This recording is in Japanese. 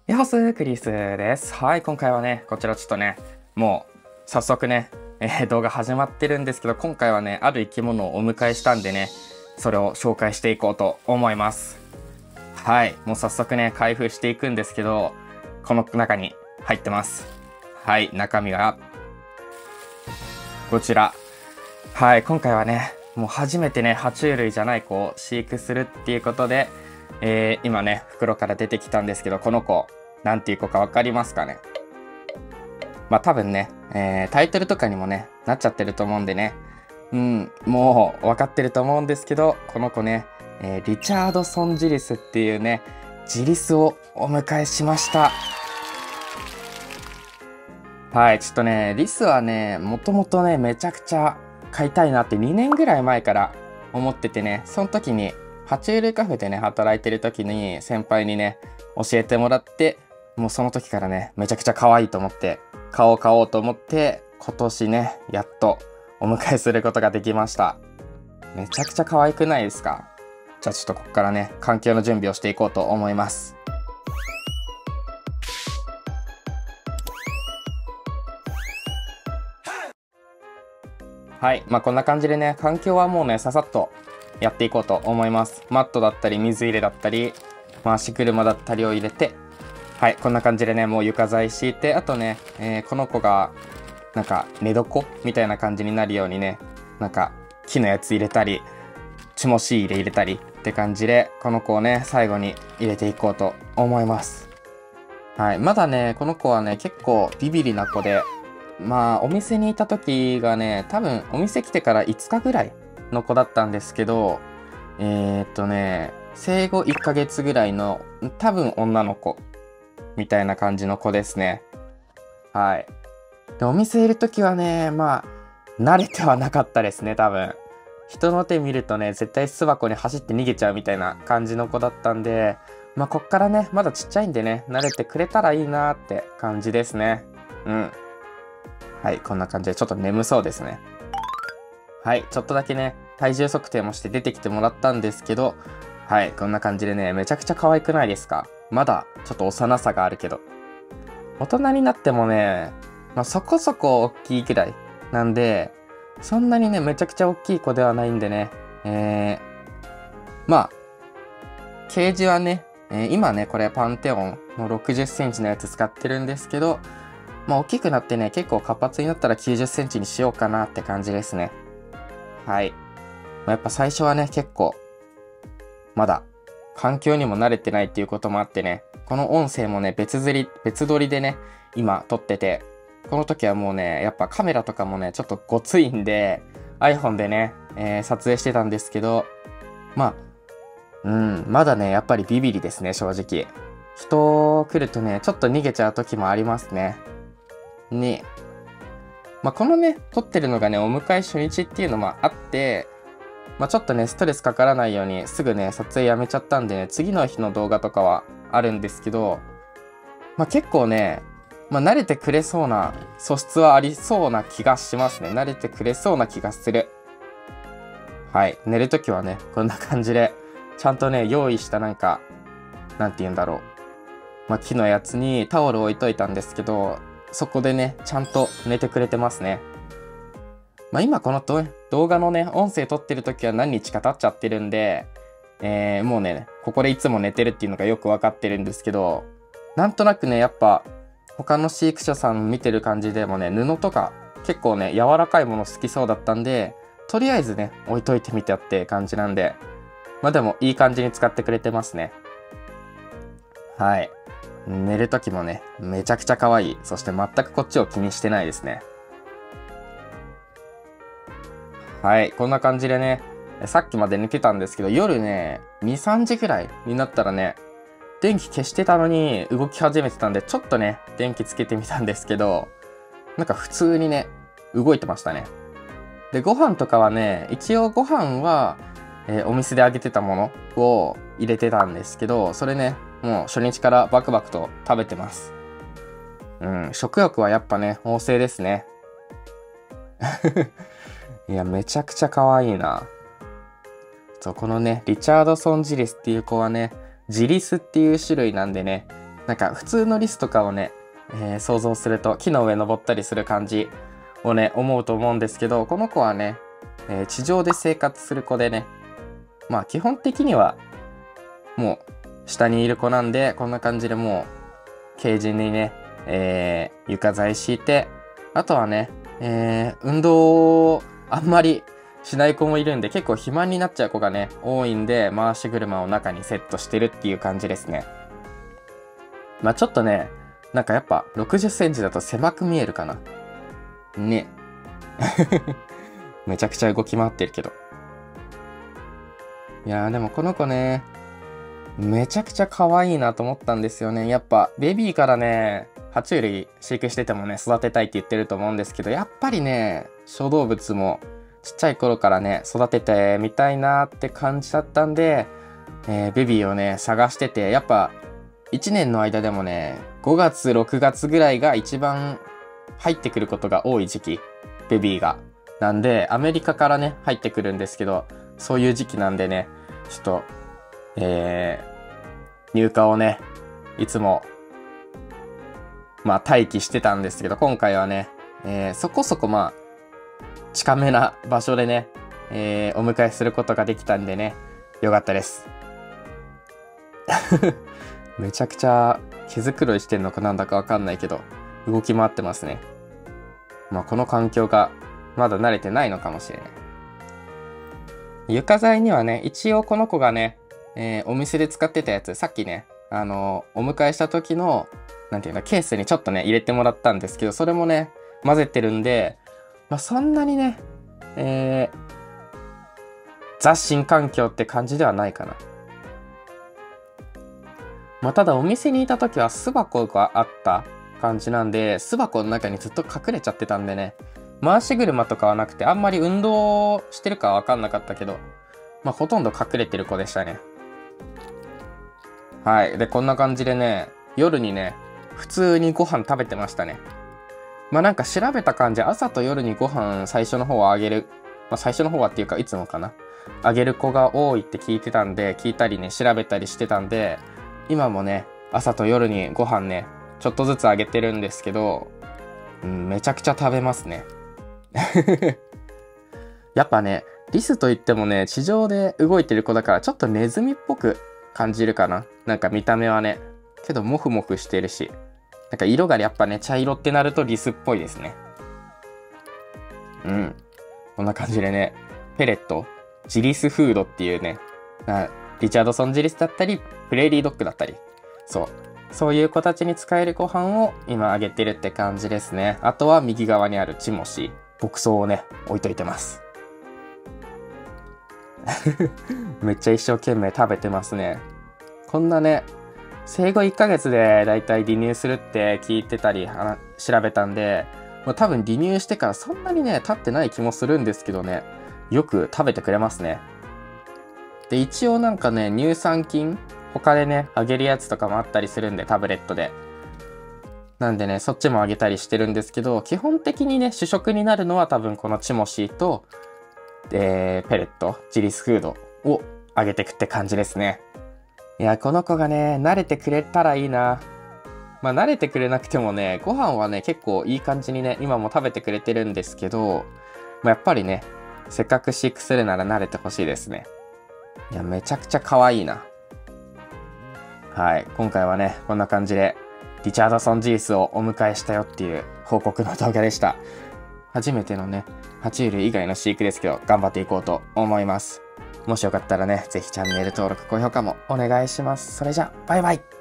ヤホスクリスです。はい、今回はね、こちらちょっとね、もう早速ね、動画始まってるんですけど、今回はね、ある生き物をお迎えしたんでね、それを紹介していこうと思います。はい、もう早速ね、開封していくんですけど、この中に入ってます。はい、中身がこちら。はい、今回はね、もう初めてね、爬虫類じゃない子を飼育するっていうことで、今ね、袋から出てきたんですけど、この子、なんていう子かわかりますかね。まあ多分ね、タイトルとかにもね、なっちゃってると思うんでね、もう分かってると思うんですけど、この子ね、リチャードソンジリスっていうね、ジリスをお迎えしました。はい、ちょっとね、リスはね、もともとね、めちゃくちゃ飼いたいなって2年ぐらい前から思っててね、その時に、爬虫類カフェでね、働いてる時に先輩にね、教えてもらって、もうその時からね、めちゃくちゃ可愛いと思って、買おうと思って、今年ね、やっとお迎えすることができました。めちゃくちゃ可愛くないですか？じゃあちょっとここからね、環境の準備をしていこうと思います。はい。まあ、こんな感じでね、環境はもうね、ささっとやっていこうと思います。マットだったり、水入れだったり、足車だったりを入れて、はい。こんな感じでね、もう床材敷いて、あとね、この子が、なんか、寝床みたいな感じになるようにね、なんか、木のやつ入れたり、チモシー入れたりって感じで、この子をね、最後に入れていこうと思います。はい。まだね、この子はね、結構ビビリな子で、まあ、お店にいた時がね、多分お店来てから5日ぐらいの子だったんですけど、生後1ヶ月ぐらいの多分女の子みたいな感じの子ですね。はい。で、お店いる時はね、まあ、慣れてはなかったですね、多分。人の手見るとね、絶対巣箱に走って逃げちゃうみたいな感じの子だったんで、まあ、こっからね、まだちっちゃいんでね、慣れてくれたらいいなーって感じですね。うん。はい、こんな感じでちょっと眠そうですね。はい、ちょっとだけね、体重測定もして出てきてもらったんですけど、はい、こんな感じでね、めちゃくちゃ可愛くないですか？まだちょっと幼さがあるけど。大人になってもね、まあ、そこそこ大きいくらいなんで、そんなにね、めちゃくちゃ大きい子ではないんでね、まあ、ケージはね、今ね、これパンテオンの60センチのやつ使ってるんですけど、まあ大きくなってね、結構活発になったら90センチにしようかなって感じですね。はい。まあ、やっぱ最初はね、結構、まだ、環境にも慣れてないっていうこともあってね、この音声もね、別撮りでね、今撮ってて、この時はもうね、やっぱカメラとかもね、ちょっとごついんで、iPhone でね、撮影してたんですけど、まあ、まだね、やっぱりビビリですね、正直。人来るとね、ちょっと逃げちゃう時もありますね。まあ、このね、撮ってるのがね、お迎え初日っていうのもあって、まあ、ちょっとね、ストレスかからないようにすぐね、撮影やめちゃったんでね、次の日の動画とかはあるんですけど、まあ、結構ね、まあ、慣れてくれそうな素質はありそうな気がしますね。慣れてくれそうな気がする。はい。寝るときはね、こんな感じで、ちゃんとね、用意したなんか、なんて言うんだろう。まあ、木のやつにタオル置いといたんですけど、そこでね、ちゃんと寝てくれてますね。まあ、今この動画のね、音声撮ってる時は何日か経っちゃってるんで、もうね、ここでいつも寝てるっていうのがよくわかってるんですけど、なんとなくね、やっぱ、他の飼育者さん見てる感じでもね、布とか結構ね、柔らかいもの好きそうだったんで、とりあえずね、置いといてみてって感じなんで、まあでもいい感じに使ってくれてますね。はい。寝る時もね、めちゃくちゃ可愛い。そして全くこっちを気にしてないですね。はい。こんな感じでね、さっきまで寝てたんですけど、夜ね、2、3時くらいになったらね、電気消してたのに動き始めてたんで、ちょっとね、電気つけてみたんですけど、なんか普通にね、動いてましたね。で、ご飯とかはね、一応ご飯は、お店であげてたものを入れてたんですけど、それね、もう初日からバクバクと食べてます。うん、食欲はやっぱね、旺盛ですね。いや、めちゃくちゃ可愛いな。そう、このね、リチャードソンジリスっていう子はね、ジリスっていう種類なんでね、 なんか普通のリスとかをね、想像すると木の上登ったりする感じをね、思うと思うんですけど、この子はね、地上で生活する子でね、まあ基本的にはもう下にいる子なんで、こんな感じでもうケージにね、床材敷いて、あとはね、運動をあんまりしない子もいるんで、結構肥満になっちゃう子がね、多いんで、回し車を中にセットしてるっていう感じですね。まあちょっとね、なんかやっぱ60センチだと狭く見えるかな。ね。めちゃくちゃ動き回ってるけど。いやーでもこの子ね、めちゃくちゃ可愛いなと思ったんですよね。やっぱベビーからね、爬虫類飼育しててもね、育てたいって言ってると思うんですけど、やっぱりね、小動物もちっちゃい頃からね、育ててみたいなって感じだったんで、ベビーをね、探してて、やっぱ1年の間でもね、5月、6月ぐらいが一番入ってくることが多い時期、ベビーが。なんで、アメリカからね、入ってくるんですけど、そういう時期なんでね、ちょっと、入荷をね、いつも、まあ待機してたんですけど、今回はね、そこそこまあ、近めな場所でね、お迎えすることができたんでね、よかったです。めちゃくちゃ毛づくろいしてんのかなんだかわかんないけど、動き回ってますね。まあこの環境がまだ慣れてないのかもしれない。床材にはね、一応この子がね、お店で使ってたやつ、さっきね、お迎えした時の、なんていうの、ケースにちょっとね、入れてもらったんですけど、それもね、混ぜてるんで、まあそんなにね、雑侵環境って感じではないかな。まあただお店にいた時は巣箱があった感じなんで、巣箱の中にずっと隠れちゃってたんでね、回し車とかはなくて、あんまり運動してるかはわかんなかったけど、まあほとんど隠れてる子でしたね。はい。で、こんな感じでね、夜にね、普通にご飯食べてましたね。まあなんか調べた感じ、朝と夜にご飯最初の方はあげる。まあ最初の方はっていうかいつもかな。あげる子が多いって聞いてたんで、聞いたりね、調べたりしてたんで、今もね、朝と夜にご飯ね、ちょっとずつあげてるんですけど、めちゃくちゃ食べますね。やっぱね、リスといってもね、地上で動いてる子だからちょっとネズミっぽく感じるかな。なんか見た目はね。けどモフモフしてるし。なんか色がやっぱね、茶色ってなるとリスっぽいですね。こんな感じでね、ペレット、ジリスフードっていうね、リチャードソンジリスだったり、プレーリードッグだったり、そういう子たちに使えるご飯を今あげてるって感じですね。あとは右側にあるチモシー、牧草をね、置いといてます。めっちゃ一生懸命食べてますね。こんなね、生後1ヶ月でだいたい離乳するって聞いてたり調べたんで、多分離乳してからそんなにね、経ってない気もするんですけどね、よく食べてくれますね。で、一応なんかね、乳酸菌、他でね、あげるやつとかもあったりするんで、タブレットで。なんでね、そっちもあげたりしてるんですけど、基本的にね、主食になるのは多分このチモシーと、ペレット、ジリスフードをあげてくって感じですね。いや、この子がね、慣れてくれたらいいな。まあ、慣れてくれなくてもね、ご飯はね、結構いい感じにね、今も食べてくれてるんですけど、やっぱりね、せっかく飼育するなら慣れてほしいですね。いや、めちゃくちゃ可愛いな。はい、今回はね、こんな感じで、リチャードソン・ジースをお迎えしたよっていう報告の動画でした。初めてのね、爬虫類以外の飼育ですけど、頑張っていこうと思います。もしよかったらね、ぜひチャンネル登録、高評価もお願いします。それじゃ、バイバイ。